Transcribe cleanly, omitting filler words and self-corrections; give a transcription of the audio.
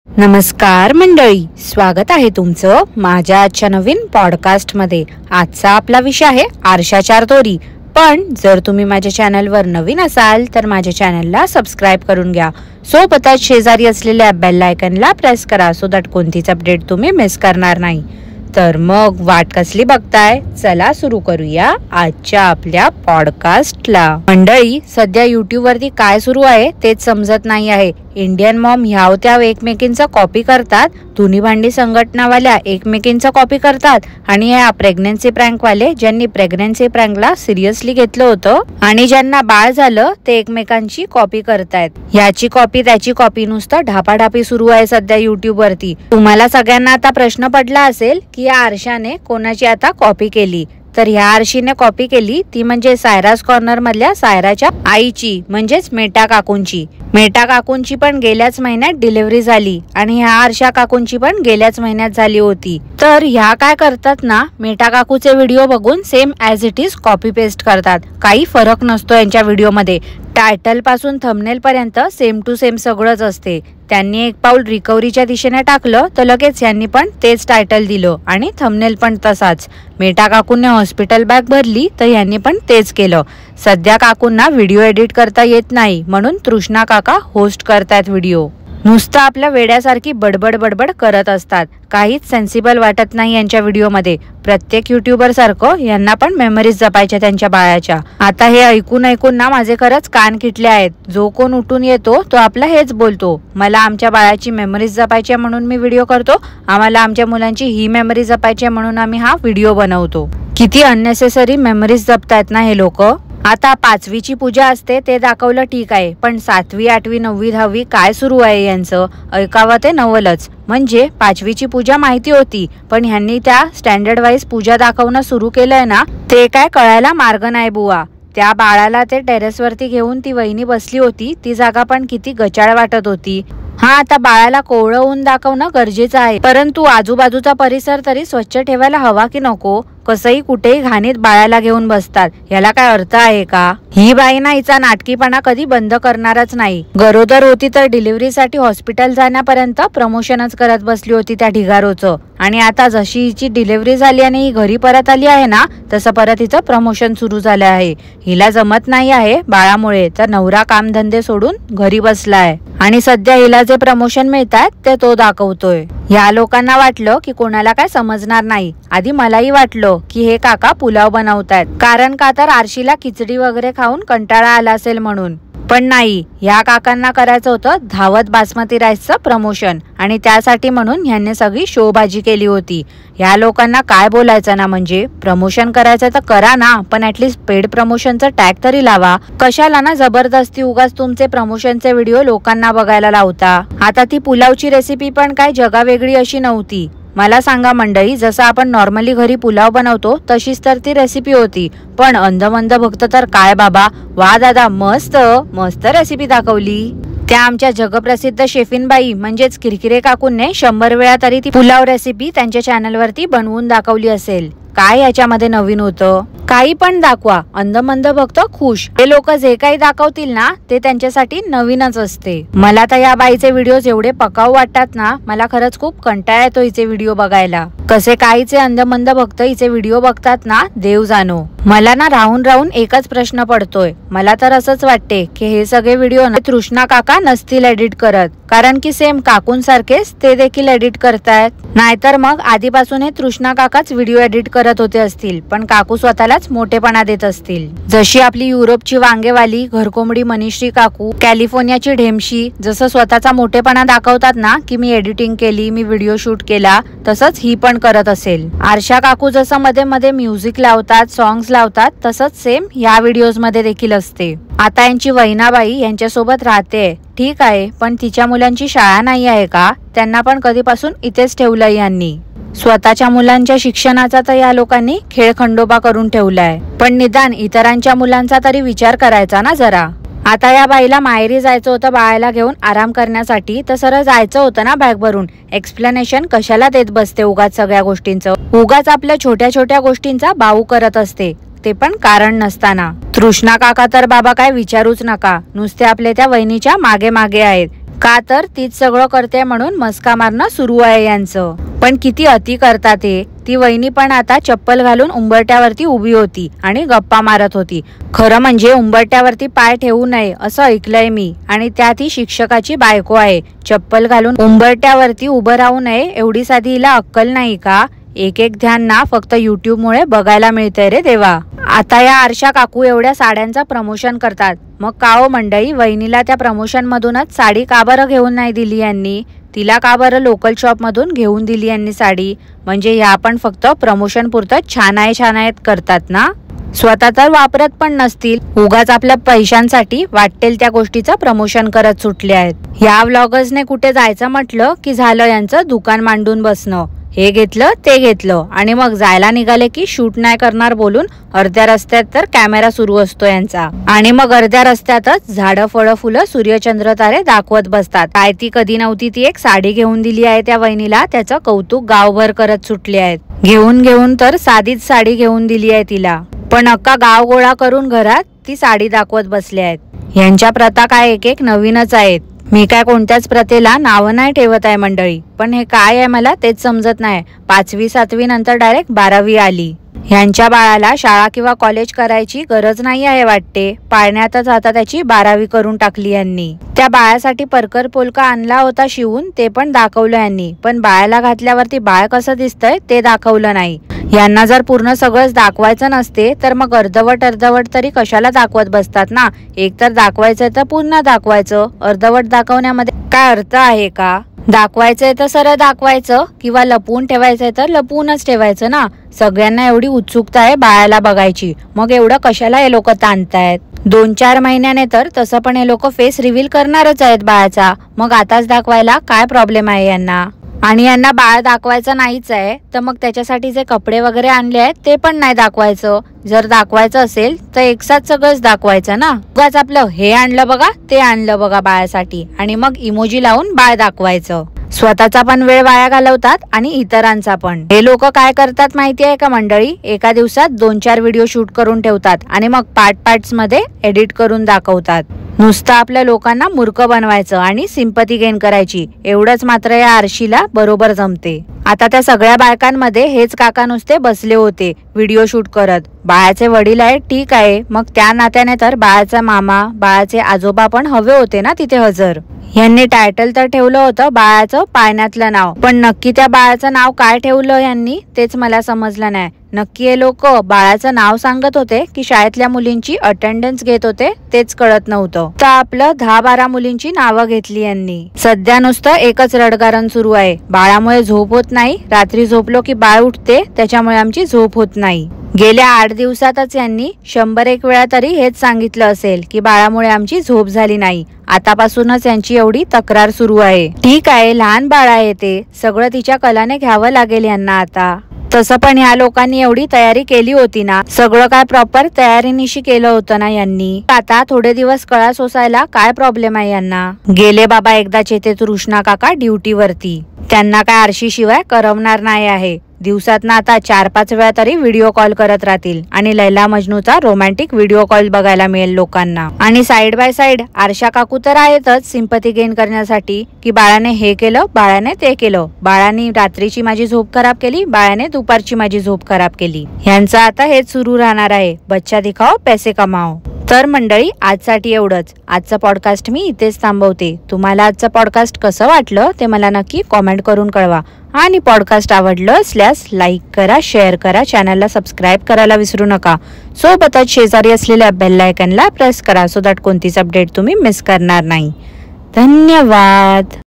नमस्कार मंडळी, स्वागत आहे तुमचं माझ्या आजच्या नवीन पॉडकास्ट मध्ये। आजचा आपला विषय आहे आरशाचार दोरी। पण जर तुम्ही माझ्या चॅनलवर नवीन असाल तर माझ्या चॅनलला सबस्क्राइब करून घ्या। सोबतच शेजारी असलेल्या बेल आयकॉनला प्रेस करा सो दॅट कोणतीच अपडेट तुम्ही मिस करणार नाही। तर मग वाट कसली बघताय, चला सुरू करूया आजच्या आपल्या पॉडकास्टला। मंडळी, सध्या YouTube वरती काय सुरू आहे तेच समजत नाही आहे। इंडियन मॉम ह्या त्या एकमेकींचा कॉपी करतात, धुनी भांडी संघटनावाल्या एकमेकींचा कॉपी करतात आणि या प्रेग्नन्सी प्रँक वाले ज्यांनी प्रेग्नन्सी प्रँकला सिरियसली घेतलं होतं आणि ज्यांना बाळ झालं ते एकमेकांची कॉपी करतायत। याची कॉपी त्याची कॉपी, नुसतं ढापाढापी सुरू आहे सध्या YouTube वरती। तुम्हाला सगळ्यांना आता प्रश्न पडला असेल की या आरशाने कोणाची आता कॉपी केली। तर ह्या आरशीने कॉपी केली ती म्हणजे सायराज कॉर्नर मधल्या सायराच्या आईची, म्हणजेच मेटा काकूंची। मेटा काकूंची पण गेल्याच महिन्यात डिलिव्हरी झाली आणि ह्या आरशा काकूंची पण गेल्याच महिन्यात झाली होती। तर ह्या काय करतात ना, मेटा काकूचे व्हिडिओ बघून same as it is copy paste करतात। काही फरक नसतो यांच्या व्हिडिओ मध्ये। टायटल पासून थंबनेल पर्यंत सेम टू सेम सगळंच असते। त्यांनी एक पाऊल रिकव्हरीच्या दिशेने टाकलं तर लगेच यांनी पण तेच टायटल दिलं आणि थंबनेल पण तसाच। मेटा काकूंनी हॉस्पिटल बॅग भरली तर यांनी पण तेच केलं। सध्या काकूंना व्हिडिओ एडिट करता येत नाही म्हणून तृष्णा काका होस्ट करतात व्हिडिओ। नुसतं आपल्या वेड्यासारखी बडबड बडबड करत असतात, काहीच सेन्सिबल वाटत नाही यांच्या व्हिडिओमध्ये। प्रत्येक युट्यूबर सारखं यांना पण मेमरीज जपायच्या त्यांच्या बाळाच्या। आता हे ऐकून ऐकून ना माझे खरंच कान किटले आहेत। जो कोण उठून येतो तो आपला हेच बोलतो, मला आमच्या बाळाची मेमरीज जपायची म्हणून मी व्हिडिओ करतो, आम्हाला आमच्या मुलांची ही मेमरी जपायची म्हणून आम्ही हा व्हिडिओ बनवतो। किती अननेसेसरी मेमरीज जपतायत ना हे लोक। आता 5वीची पूजा असते ते दाखवलं ठीक आहे, पण 7वी 8वी 9वी 10वी काय सुरू आहे यांचं, ऐकावं ते नवलच। म्हणजे 5वीची पूजा माहिती होती पण ह्यांनी त्या स्टँडर्ड वाईज पूजा दाखवणं सुरू केलंय ना, ते काय कळायला मार्ग नाही बुवा। त्या बाळाला ते टेरेसवरती घेऊन ती वहिनी बसली होती, ती जागा पण किती गचाळ वाटत होती। हा, आता बाळाला कोवळं ऊन दाखवणं गरजेचं आहे, परंतु आजूबाजूचा परिसर तरी स्वच्छ ठेवायला हवा की नको। कसंही कुठेही घाणीत बाळाला घेऊन बसतात, याला काय अर्थ आहे का? ही बाई ना हिचा नाटकीपणा कधी बंद करणारच नाही। गरोदर होती तर डिलिव्हरीसाठी हॉस्पिटल जाण्यापर्यंत प्रमोशनच करत बसली होती त्या ढिगारोचं, आणि आता जशी हिची डिलिव्हरी झाली आणि ही घरी परत आली आहे ना, तसं परत हिचं प्रमोशन सुरू झालं आहे। हिला जमत नाही आहे बाळामुळे, तर नवरा कामधंदे सोडून घरी बसलाय आणि सध्या हिला जे प्रमोशन मिळतात ते तो दाखवतोय। या लोकांना वाटलं की कोणाला काय समजणार नाही। आधी मलाही वाटलं की हे काका पुलाव बनवतायत, कारण का तर आरशीला खिचडी वगैरे खाऊन कंटाळा आला असेल म्हणून। पण नाही, ह्या काकांना करायचं होतं धावत बासमती राईसचं प्रमोशन, आणि त्यासाठी म्हणून ह्यांनी सगळी शोबाजी केली होती। ह्या लोकांना काय बोलायचं ना, म्हणजे प्रमोशन करायचं तर करा ना, पण ऍटलीस्ट पेड प्रमोशनचं टॅग तरी लावा। कशाला ना जबरदस्ती उगाच तुमचे प्रमोशनचे व्हिडिओ लोकांना बघायला लावता। आता ती पुलावची रेसिपी पण काय जगावेगळी अशी नव्हती। मला सांगा मंडळी, जसं आपण नॉर्मली घरी पुलाव बनवतो तशीच तर ती रेसिपी होती, पण अंधमंद भक्त तर काय बाबा, वा दादा, मस्त मस्त रेसिपी दाखवली। त्या आमच्या जगप्रसिद्ध शेफीनबाई म्हणजेच किरकिरे काकूंने 100 वेळा तरी ती पुलाव रेसिपी त्यांच्या चॅनलवरती बनवून दाखवली असेल। काय याच्यामध्ये नवीन होतं? काही पण दाखवा, अंधमंद भक्त खुश। हे लोक जे काही दाखवतील ना ते त्यांच्यासाठी नवीनच असते। मला तर या बाईचे व्हिडिओज एवढे पकाऊ वाटतात ना, मला खरंच खूप कंटाळा येतो हिचे व्हिडिओ बघायला। कसे काहीचे अंधमंद भक्त हिचे व्हिडिओ बघतात ना, देव जाणो। मला ना राहून राहून एकच प्रश्न पडतोय, मला तर असंच वाटते की हे सगळे व्हिडिओ ना तृष्णा काका नसतील एडिट करत, कारण की सेम काकूंसारखेच ते देखील एडिट करतायत। नाहीतर मग आधीपासून हे तृष्णा काकाच व्हिडिओ एडिट करत होते असतील, पण काकू स्वतःलाच मोठेपणा देत असतील। जशी आपली युरोपची वांगेवाली घरकोंबडी मनीश्री काकू, कॅलिफोर्नियाची ढेमशी जसं स्वतःचा मोठेपणा दाखवतात ना की मी एडिटिंग केली, मी व्हिडिओ शूट केला, तसंच ही पण करत असेल। आरशा काकू जसं मध्ये मध्ये म्युझिक लावतात, सॉंग्स लावतात, तसंच सेम या व्हिडिओज मध्ये देखील असते। आता यांची वैनाबाई यांच्यासोबत राहते ठीक आहे, पण तिच्या मुलांची शाळा नाही आहे का? त्यांना पण कधीपासून इथेच ठेवलंय यांनी। स्वतःच्या मुलांच्या शिक्षणाचा तर या लोकांनी खेळ खंडोबा करून ठेवलाय, पण निदान इतरांच्या मुलांचा तरी विचार करायचा ना जरा। आता या बाईला माहेरी जायचं होतं बाळाला घेऊन आराम करण्यासाठी, तर सरळ जायचं होतं ना बॅग भरून। एक्सप्लेनेशन कशाला देत बसते उगाच सगळ्या गोष्टींचं, उगाच आपल्या छोट्या छोट्या गोष्टींचा बाऊ करत असते। ते पण कारण नसताना। तृष्णा काका तर बाबा काय विचारूच नका, नुसते आपले त्या वहिनीच्या मागे मागे आहेत। का तर तीच सगळं करते म्हणून मस्का मारणं सुरू आहे यांचं. पण किती अति करतात ते. ती वहिनी पण आता चप्पल घालून उंबरट्यावरती उभी होती आणि गप्पा मारत होती. खरं म्हणजे उंबरट्यावरती पाय ठेवू नये असं ऐकलंय मी, आणि त्यात ही शिक्षकाची बायको आहे. चप्पल घालून उंबरट्यावरती उभं राहू नये एवढी साधी हिला अक्कल नाही का? एक एक ध्यान ना फक्त YouTube मुळे बघायला मिळतंय रे देवा. आता या आरशा काकू एवढ्या साड्यांचा प्रमोशन करतात, मग का हो मंडळी, वहिनीला त्या प्रमोशन मधूनच साडी का बरं घेऊन नाही दिली यांनी? तिला का बरं लोकल शॉप मधून घेऊन दिली यांनी साडी? म्हणजे ह्या पण फक्त प्रमोशन पुरतं छान आहेत करतात ना. स्वतः तर वापरत पण नसतील, उगाच आपल्या पैशांसाठी वाटेल त्या गोष्टीचं प्रमोशन करत सुटले आहेत. ह्या व्लॉगर्सने कुठे जायचं म्हटलं की झालं यांचं दुकान मांडून बसणं. हे घेतलं ते घेतलं आणि मग जायला निघाले की शूट नाही करणार बोलून अर्ध्या रस्त्यात तर कॅमेरा सुरू असतो यांचा. आणि मग अर्ध्या रस्त्यातच झाडं फळं फुलं सूर्यचंद्र तारे दाखवत बसतात. काय ती कधी नव्हती ती एक साडी घेऊन दिली आहे त्या वहिनीला, त्याचं कौतुक गावभर करत सुटले आहेत. घेऊन तर साधीच साडी घेऊन दिली आहे तिला, पण अख्खा गाव गोळा करून घरात ती साडी दाखवत बसले आहेत. यांच्या प्रथा काय एक एक नवीनच आहेत. मी काय कोणत्याच प्रथेला नावं नाही ठेवत आहे मंडळी, पण हे काय आहे मला तेच समजत नाही. 5वी 7वी नंतर डायरेक्ट 12वी आली. ह्यांच्या बाळाला शाळा किंवा कॉलेज करायची गरज नाही आहे वाटते, पाळण्यातच आता त्याची 12वी करून टाकली यांनी. त्या बाळासाठी परकर पोलका आणला होता शिवून, ते पण दाखवलं यांनी, पण बाळाला घातल्यावरती बाळ कसं दिसतंय ते दाखवलं नाही. यांना जर पूर्ण सगळंच दाखवायचं नसते तर मग अर्धवट तरी कशाला दाखवत बसतात ना. एक तर दाखवायचंय तर पूर्ण दाखवायचं, अर्धवट दाखवण्यामध्ये काय अर्थ आहे का? दाखवायचंय तर सरळ दाखवायचं, किंवा लपवून ठेवायचंय तर लपवूनच ठेवायचं ना. सगळ्यांना एवढी उत्सुकता आहे बाळाला बघायची, मग एवढं कशाला हे लोक ताणतायत? 2-4 महिन्याने तर तसं पण हे लोक फेस रिव्हील करणारच आहेत बाळाचा, मग आताच दाखवायला काय प्रॉब्लेम आहे यांना? आणि यांना बाळ दाखवायचं नाहीच आहे तर मग त्याच्यासाठी जे कपडे वगैरे आणले आहेत ते पण नाही दाखवायचं. जर दाखवायचं असेल तर एकसाथ सगळंच दाखवायचं ना. उगाच आपलं हे आणलं बघा ते आणलं बघा बाळासाठी आणि मग इमोजी लावून बाळ दाखवायचं. स्वतःचा पण वेळ वाया घालवतात आणि इतरांचा पण. हे लोक काय करतात माहिती आहे का मंडळी? एका दिवसात 2-4 व्हिडिओ शूट करून ठेवतात आणि मग पार्ट्स मध्ये एडिट करून दाखवतात. नुसतं आपल्या लोकांना मूर्ख बनवायचं आणि सिंपती गेन करायची, एवढंच मात्र या आरशीला बरोबर जमते. आता त्या सगळ्या बायकांमध्ये हेच काका नुसते बसले होते व्हिडिओ शूट करत. बाळाचे वडील आहेत ठीक आहे, मग त्या नात्याने तर बाळाचा मामा बाळाचे आजोबा पण हवे होते ना तिथे हजर. यांनी टायटल तर ठेवलं होतं बाळाचं पाळण्यातलं नाव, पण नक्की त्या बाळाचं नाव काय ठेवलं यांनी तेच मला समजलं नाही. नक्की हे लोक बाळाचं नाव सांगत होते की शाळेतल्या मुलींची अटेंडन्स घेत होते तेच कळत नव्हतं. तर आपलं 10-12 मुलींची नावं घेतली यांनी. सध्या नुसतं एकच रडगारण सुरू आहे, बाळामुळे झोप होत नाही, रात्री झोपलो की बाळ उठते त्याच्यामुळे आमची झोप होत नाही. गेल्या 8 दिवसातच यांनी 100-1 वेळा तरी हेच सांगितलं असेल की बाळामुळे आमची झोप झाली नाही. आतापासूनच यांची एवढी तक्रार सुरू आहे. ठीक आहे लहान बाळ आहे ते, सगळं तिच्या कलाने घ्यावं लागेल यांना आता. तसं पण ह्या लोकांनी एवढी तयारी केली होती ना, सगळं काय प्रॉपर तयारीनिशी केलं होतं ना यांनी. आता थोडे दिवस कळा सोसायला काय प्रॉब्लेम आहे यांना? गेले बाबा एकदाचे ते तृष्णा काका ड्युटीवरती, त्यांना काय आरशी शिवाय करवणार नाही आहे. दिवसात ना आता 4-5 वेळा तरी व्हिडिओ कॉल करत राहतील आणि लैला मजनूचा रोमॅन्टिक व्हिडिओ कॉल बघायला मिळेल लोकांना. आणि साइड बाय साइड आरशा काकू तर आहेतच सिंपती गेन करण्यासाठी की बाळाने हे केलं, बाळाने ते केलं, बाळाने रात्रीची माझी झोप खराब केली, बाळाने दुपारची माझी झोप खराब केली. ह्यांचं आता हेच सुरू राहणार आहे, बच्चा दिखाओ पैसे कमाओ. तर मंडळी आजसाठी एवढंच. आजचं पॉडकास्ट मी इथेच थांबवते. तुम्हाला आजचं पॉडकास्ट कसं वाटलं ते मला नक्की कॉमेंट करून कळवा. आणि पॉडकास्ट आवडलं असल्यास लाईक करा, शेअर करा, चॅनलला सबस्क्राईब करायला विसरू नका. सोबतच शेजारी असलेल्या बेल आयकॉनला प्रेस करा सो दॅट कोणतीच अपडेट तुम्ही मिस करणार नाही. धन्यवाद.